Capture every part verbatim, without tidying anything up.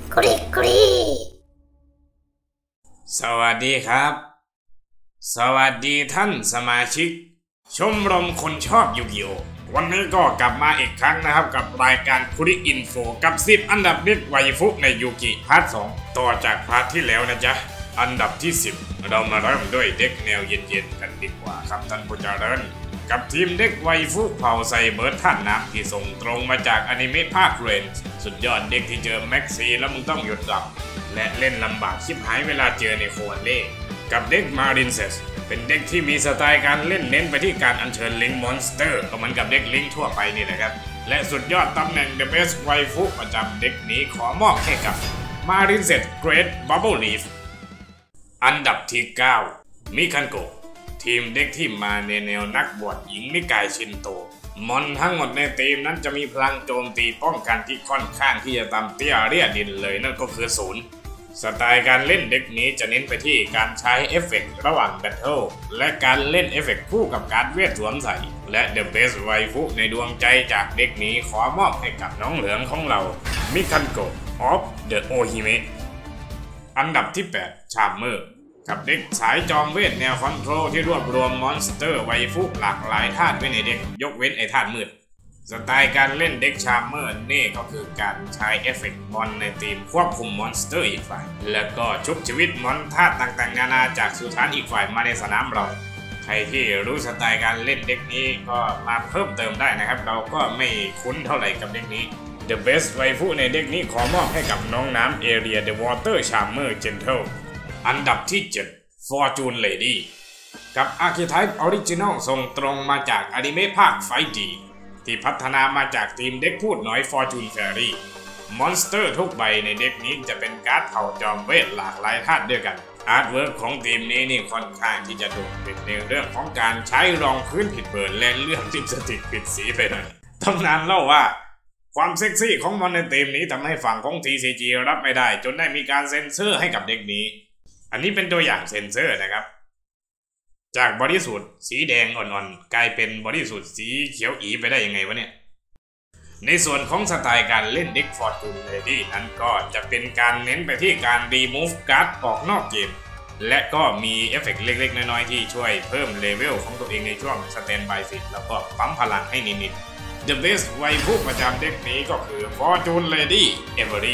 กรีกรีสวัสดีครับสวัสดีท่านสมาชิกชมรมคนชอบยูกิโอวันนี้ก็กลับมาอีกครั้งนะครับกับรายการคุริอินโฟกับสิบอันดับเด็กไวฟุในยูกิพาร์ทสองต่อจากพาร์ทที่แล้วนะจ๊ะอันดับที่สิบเรามาเริ่มด้วยเด็กแนวเย็นๆกันดีกว่าครับท่านผู้เจริญกับทีมเด็กไวฟุเผ่าไซเบิร์ดท่านน้ำที่ส่งตรงมาจากอนิเมะภาคเรนส์สุดยอดเด็กที่เจอแม็กซีแล้วมึงต้องหยุดหลับและเล่นลำบากชิบหายเวลาเจอในโควันเล่กับเด็กมารินเซสเป็นเด็กที่มีสไตล์การเล่นเน้นไปที่การอัญเชิญลิงมอนสเตอร์ก็เหมือนกับเด็กลิงทั่วไปนี่แหละครับและสุดยอดตำแหน่ง The Best ไวฟุประจำเด็กนี้ขอมอบให้กับมารินเซส Great Bubble Leaf อันดับที่เก้ามิคันโกะทีมเด็กที่มาในแนวนักบวชหญิงนิกายชินโตมอนทั้งหมดในทีมนั้นจะมีพลังโจมตีป้องกันที่ค่อนข้างที่จะต่ำเตี้ยเรียดินเลยนั่นก็คือศูนย์สไตล์การเล่นเด็กนี้จะเน้นไปที่การใช้เอฟเฟกต์ระหว่างแบทเทิลและการเล่นเอฟเฟกต์คู่กับการเวทสวมใส่และ The Best ไวฟุในดวงใจจากเด็กนี้ขอมอบให้กับน้องเหลืองของเรามิคันโกะ of the Ohime อันดับที่แปดชามเมอร์กับเด็กสายจอมเวทแนวคอนโทรลที่รวบรวมมอนสเตอร์ไวฟุหลากหลายธาตุไว้ในเด็กยกเว้นไอ้ธาตุมืดสไตล์การเล่นเด็กชาร์เมอร์นี่ก็คือการใช้เอฟเฟกต์มอนในทีมควบคุมมอนสเตอร์อีกฝ่ายแล้วก็ชุบชีวิตมอนธาตุต่างๆนานาจากสุสานอีกฝ่ายมาในสนามเราใครที่รู้สไตล์การเล่นเด็กนี้ก็มาเพิ่มเติมได้นะครับเราก็ไม่คุ้นเท่าไหร่กับเด็กนี้ The Best ไวฟุในเด็กนี้ขอมอบให้กับน้องน้ำ Area the Water Charmer Gentle อันดับที่เจ็ด Fortune Lady กับ Archetype Original ส่งตรงมาจากอนิเมะภาคไฟดีที่พัฒนามาจากทีมเด็กพูดน้อย Fortune Fairy มอนสเตอร์ทุกใบในเด็กนี้จะเป็นการ์ดเผ่าจอมเวทหลากหลายธาตุด้วยกันอาร์ตเวิร์กของทีมนี้นี่ค่อนข้างที่จะโดดเด่นในเรื่องของการใช้รองพื้นผิดเบอร์และเรื่องลิปสติกผิดสีไปหน่อยตำนานเล่าว่าความเซ็กซี่ของมอนในทีมนี้ทำให้ฝั่งของ ที ซี จี รับไม่ได้จนได้มีการเซ็นเซอร์ให้กับเด็กนี้อันนี้เป็นตัวอย่างเซ็นเซอร์นะครับจากบอดี้สูทสีแดงอ่อนๆกลายเป็นบอดี้สูทสีเขียวอีไปได้ยังไงวะเนี่ยในส่วนของสไตล์การเล่นเด็ก Fortune Lady นั้นก็จะเป็นการเน้นไปที่การ remove card ออกนอกเกมและก็มีเอฟเฟกต์เล็กๆน้อยๆที่ช่วยเพิ่มเลเวลของตัวเองในช่วง Standby Phase แล้วก็ปั๊มพลังให้นิดๆ The Best ไวฟุประจำเด็กนี้ก็คือ Fortune Lady Every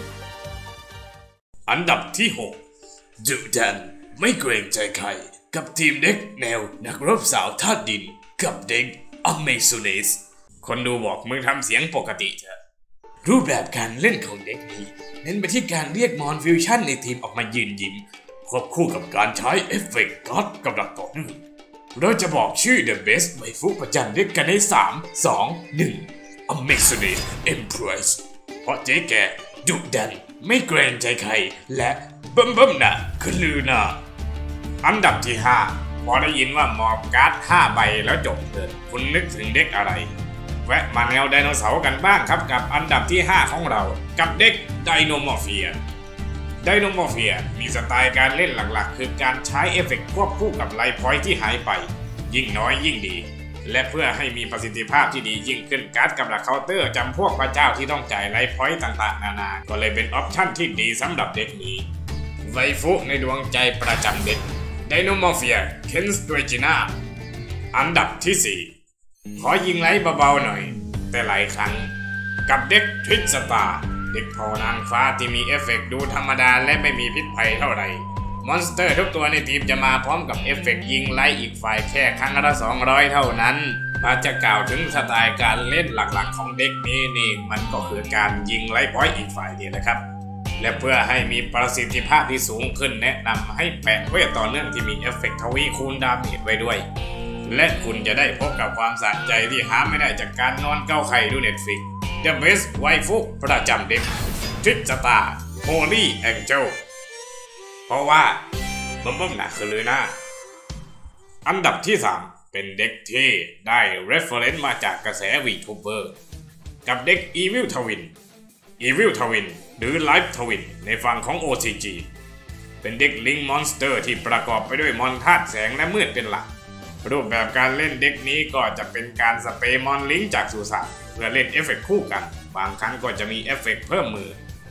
อันดับที่หกดุดันไม่เกรงใจใครกับทีมเด็กแนวนักรบสาวธาตุดินกับเด็กอเมซอนเนสคนดูบอกมึงทำเสียงปกติเถอะรูปแบบการเล่นของเด็กนี้เน้นไปที่การเรียกมอนฟิวชั่นในทีมออกมายืนยิ้มควบคู่กับการใช้เอฟเฟกต์การ์ดกับดักต่อเนื่องเราจะบอกชื่อ The Best ไวฟุประจำเด็กกันในสาม สอง หนึ่ง Amazoness Empress เพราะเจ๊แกดุดันไม่เกรงใจใครและบึ้มบึ้มนะคือลือนะอันดับที่ห้าพอได้ยินว่ามอบการ์ดห้าใบแล้วจบเลยคุณนึกถึงเด็กอะไรแวะมาแนวไดโนเสาร์กันบ้างครับกับอันดับที่ห้าของเรากับเด็กไดโนมอร์เฟียไดโนมอร์เฟียมีสไตล์การเล่นหลักๆคือการใช้เอฟเฟกต์ควบคู่กับไลฟ์พอยท์ที่หายไปยิ่งน้อยยิ่งดีและเพื่อให้มีประสิทธิภาพที่ดียิ่งขึ้นการ์ดกับดักเคาน์เตอร์จำพวกพระเจ้าที่ต้องจ่ายไลฟ์พอยต์ต่างๆนานาก็เลยเป็นออปชั่นที่ดีสำหรับเด็กนี้ไวฟุในดวงใจประจำเด็กไดโนมอร์เฟียเคนสเตรจิน่าอันดับที่สี่ขอยิงไลท์เบาๆหน่อยแต่หลายครั้งกับเด็กทริกสตาร์เด็กพอนางฟ้าที่มีเอฟเฟกต์ดูธรรมดาและไม่มีพิษภัยเท่าไหร่มอนสเตอร์ทุกตัวในทีมจะมาพร้อมกับเอฟเฟกต์ยิงไล่อีกฝ่ายแค่ครั้งละสองร้อยเท่านั้นมาจะกล่าวถึงสไตล์การเล่นหลักๆของเด็กนี้นี่มันก็คือการยิงไล่พอยต์อีกฝ่ายนี่แหละครับและเพื่อให้มีประสิทธิภาพที่สูงขึ้นแนะนำให้แปะเวทต่อเนื่องที่มีเอฟเฟกต์ทวีคูณดาเมจไว้ด้วยและคุณจะได้พบกับความสะใจที่หาไม่ได้จากการนอนเก้าไข่ดู Netflix The Best ไวฟุประจำเด็กทริกสตาร์โฮลี่แองเจิลเพราะว่าบึ้มบึ้มหนักคือลือหน้าอันดับที่สามเป็นเด็กที่ได้ reference มาจากกระแส VTuber กับเด็ก Evil Twin Evil Twin หรือ Life Twin ในฝั่งของ โอ ซี จี เป็นเด็กลิงมอนสเตอร์ที่ประกอบไปด้วยมอนธาตุแสงและมืดเป็นหลักรูปแบบการเล่นเด็กนี้ก็จะเป็นการสเปรย์มอนลิงจากสุสานเพื่อเล่นเอฟเฟกต์คู่กันบางครั้งก็จะมีเอฟเฟกต์เพิ่มมือ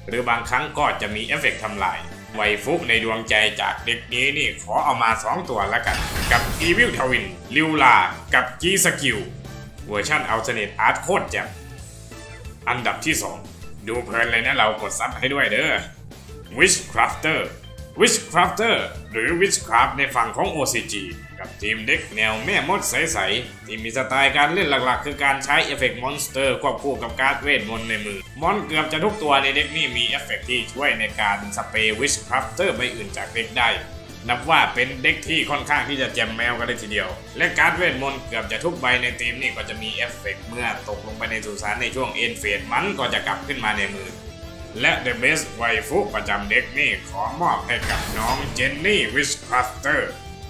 หรือบางครั้งก็จะมีเอฟเฟกต์ทำลายไวฟุในดวงใจจากเด็กนี้นี่ขอเอามาสองตัวแล้วกันกับ Evil Twin ลิวลากับกีสกิลเวอร์ชัน Alternate Art โคตรแจ่มอันดับที่สองดูเพลินเลยนะเรากดซับให้ด้วยเด้อ Witchcrafter Witchcrafter หรือ Witchcraft ในฝั่งของ โอ ซี จี กับทีมเด็กแนวแม่มดใสๆที่มีสไตล์การเล่นหลักๆคือการใช้เอฟเฟกต์มอนสเตอร์ควบคู่กับการ์ดเวทมนต์ในมือมอนเกือบจะทุกตัวในเด็กนี้มีเอฟเฟกต์ที่ช่วยในการสเปรย์ Witchcrafter ใบอื่นจากเด็กได้นับว่าเป็นเด็กที่ค่อนข้างที่จะแจมแมวกันเลยทีเดียวและการ์ดเวทมนต์เกือบจะทุกใบในทีมนี้ก็จะมีเอฟเฟกต์เมื่อตกลงไปในสุสานในช่วงเอ็นเฟสมันก็จะกลับขึ้นมาในมือและ The Best ไวฟุประจำเด็กนี่ขอมอบให้กับน้องเจนนี่ Witchcrafter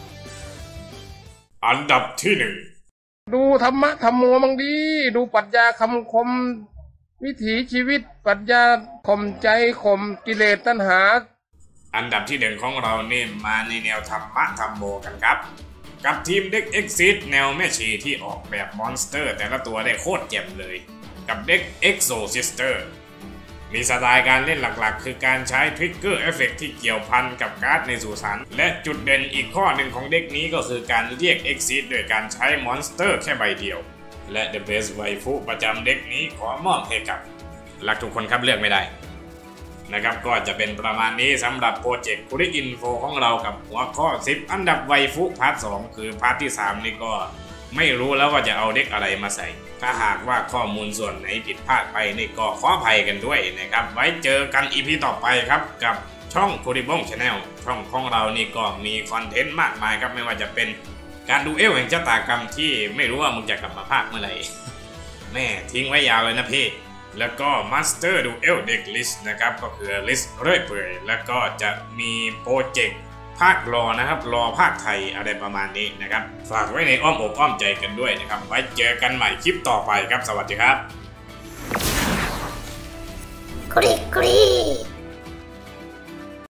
อันดับที่หนึ่งดูธรรมะธรรมโมมังดีดูปรัชญาคำคมวิถีชีวิตปรัชญาข่มใจข่มกิเลสตัณหาอันดับที่หนึ่งของเราเนี่ยมาในแนวธรรมะธรรมโมกันครับกับทีมเด็ก Exit แนวแม่ชีที่ออกแบบมอนสเตอร์แต่ละตัวได้โคตรเจ็บเลยกับเด็ก Exorcister มีสไตล์การเล่นหลักๆคือการใช้ทริกเกอร์เอฟเฟกต์ที่เกี่ยวพันกับการ์ดในสุสานและจุดเด่นอีกข้อหนึ่งของเด็กนี้ก็คือการเรียก Exit โดยการใช้มอนสเตอร์แค่ใบเดียวและ The Best ไวฟุประจำเด็กนี้ขอมอบให้กับรักทุกคนครับเลือกไม่ได้นะครับก็จะเป็นประมาณนี้สำหรับโปรเจกต์ Curic Info ของเรากับหัวข้อสิบอันดับไวฟุพาร์ทสองคือพาร์ทที่สามนี่ก็ไม่รู้แล้วว่าจะเอาเด็กอะไรมาใส่ถ้าหากว่าข้อมูลส่วนไหนผิดพลาดไปนี่ก็ขออภัยกันด้วยนะครับไว้เจอกัน อี พี ต่อไปครับกับช่อง Kuribong Channel ช่องของเรานี่ก็มีคอนเทนต์มากมายครับไม่ว่าจะเป็นการดูเอลแห่งชะตากรรมที่ไม่รู้ว่ามึงจะกลับมาภาคเมื่อไหร่แม่ทิ้งไว้ยาวเลยนะพี่แล้วก็ Master Duel Deck List นะครับก็คือ List เรื่อยเปื่อยแล้วก็จะมีโปรเจกต์ภาครอนะครับรอภาคไทยอะไรประมาณนี้นะครับฝากไว้ในอ้อมอกอ้อมใจกันด้วยนะครับไว้เจอกันใหม่คลิปต่อไปครับสวัสดีครับกรีกรี